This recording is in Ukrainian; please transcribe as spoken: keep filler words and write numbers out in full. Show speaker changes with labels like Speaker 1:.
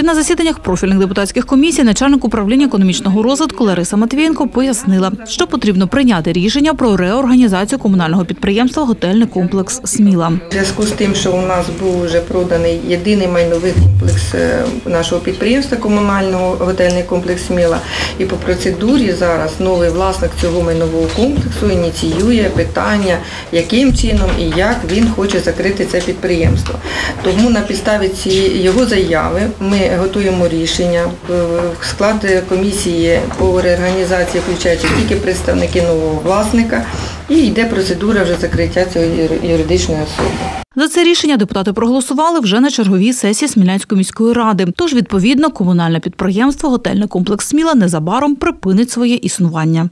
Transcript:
Speaker 1: На засіданнях профільних депутатських комісій начальник управління економічного розвитку Лариса Матвієнко пояснила, що потрібно прийняти рішення про реорганізацію комунального підприємства «Готельний комплекс Сміла».
Speaker 2: У зв'язку з тим, що у нас був вже проданий єдиний майновий комплекс нашого підприємства комунального «Готельний комплекс Сміла», і по процедурі зараз новий власник цього майнового комплексу ініціює питання, яким чином і як він хоче закрити це підприємство. Тому на підставі цієї його заяви ми готуємо рішення. В склад комісії по реорганізації включаються тільки представники нового власника і йде процедура вже закриття цієї юридичної особи.
Speaker 1: За це рішення депутати проголосували вже на черговій сесії Смілянської міської ради. Тож, відповідно, комунальне підприємство «Готельний комплекс Сміла» незабаром припинить своє існування.